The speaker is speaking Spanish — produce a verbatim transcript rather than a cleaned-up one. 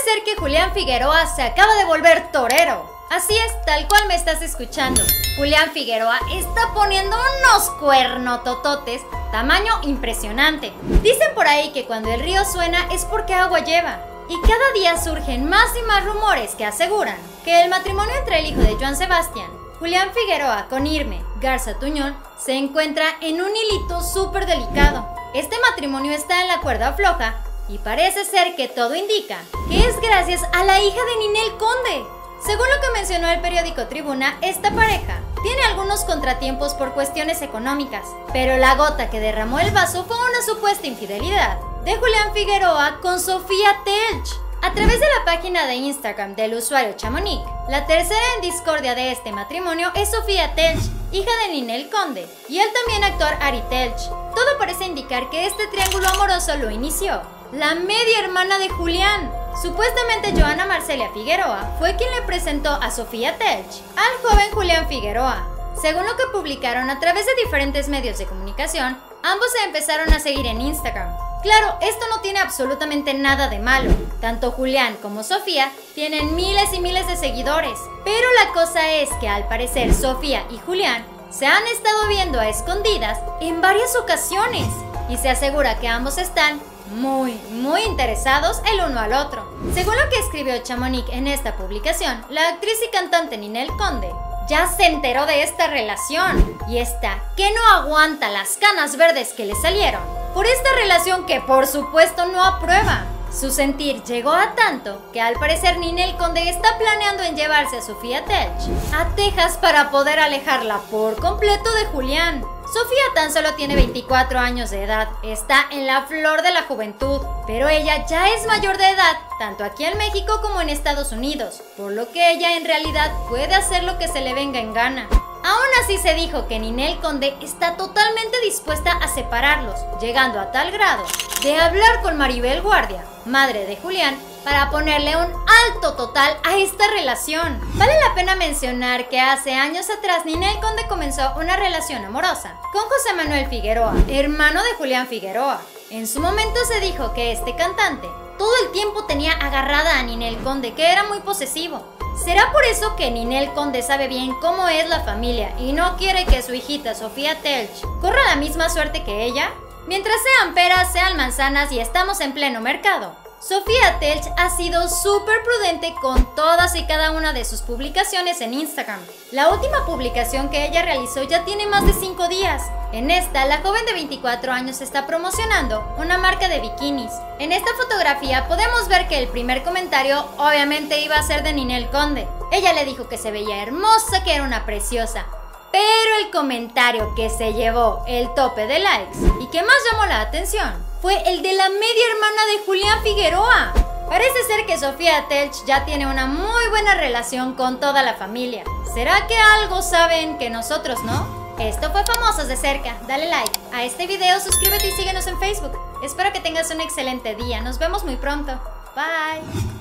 ser que Julián Figueroa se acaba de volver torero. Así es, tal cual me estás escuchando. Julián Figueroa está poniendo unos cuernotototes, tamaño impresionante. Dicen por ahí que cuando el río suena es porque agua lleva. Y cada día surgen más y más rumores que aseguran que el matrimonio entre el hijo de Joan Sebastián, Julián Figueroa, con Irme Garza Tuñón, se encuentra en un hilito súper delicado. Este matrimonio está en la cuerda floja y parece ser que todo indica que es gracias a la hija de Ninel Conde. Según lo que mencionó el periódico Tribuna, esta pareja tiene algunos contratiempos por cuestiones económicas, pero la gota que derramó el vaso fue una supuesta infidelidad de Julián Figueroa con Sofía Telch. A través de la página de Instagram del usuario Chamonix, la tercera en discordia de este matrimonio es Sofía Telch, hija de Ninel Conde, y el también actor Ari Telch. Todo parece indicar que este triángulo amoroso lo inició la media hermana de Julián. Supuestamente Joana Marcelia Figueroa fue quien le presentó a Sofía Telch al joven Julián Figueroa. Según lo que publicaron a través de diferentes medios de comunicación, ambos se empezaron a seguir en Instagram. Claro, esto no tiene absolutamente nada de malo. Tanto Julián como Sofía tienen miles y miles de seguidores. Pero la cosa es que al parecer Sofía y Julián se han estado viendo a escondidas en varias ocasiones. Y se asegura que ambos están muy, muy interesados el uno al otro. Según lo que escribió Chamonix en esta publicación, la actriz y cantante Ninel Conde ya se enteró de esta relación y está que no aguanta las canas verdes que le salieron por esta relación que por supuesto no aprueba. Su sentir llegó a tanto que al parecer Ninel Conde está planeando en llevarse a Sofía Telch a Texas para poder alejarla por completo de Julián. Sofía tan solo tiene veinticuatro años de edad, está en la flor de la juventud, pero ella ya es mayor de edad, tanto aquí en México como en Estados Unidos, por lo que ella en realidad puede hacer lo que se le venga en gana. Aún así se dijo que Ninel Conde está totalmente dispuesta a separarlos, llegando a tal grado de hablar con Maribel Guardia, madre de Julián, para ponerle un alto total a esta relación. Vale la pena mencionar que hace años atrás Ninel Conde comenzó una relación amorosa con José Manuel Figueroa, hermano de Julián Figueroa. En su momento se dijo que este cantante todo el tiempo tenía agarrada a Ninel Conde, que era muy posesivo. ¿Será por eso que Ninel Conde sabe bien cómo es la familia y no quiere que su hijita Sofía Telch corra la misma suerte que ella? Mientras sean peras, sean manzanas y estamos en pleno mercado, Sofía Telch ha sido súper prudente con todas y cada una de sus publicaciones en Instagram. La última publicación que ella realizó ya tiene más de cinco días. En esta, la joven de veinticuatro años está promocionando una marca de bikinis. En esta fotografía podemos ver que el primer comentario obviamente iba a ser de Ninel Conde. Ella le dijo que se veía hermosa, que era una preciosa. Pero el comentario que se llevó el tope de likes y que más llamó la atención fue el de la media hermana de Julián Figueroa. Parece ser que Sofía Telch ya tiene una muy buena relación con toda la familia. ¿Será que algo saben que nosotros no? Esto fue Famosos de Cerca. Dale like a este video, suscríbete y síguenos en Facebook. Espero que tengas un excelente día. Nos vemos muy pronto. Bye.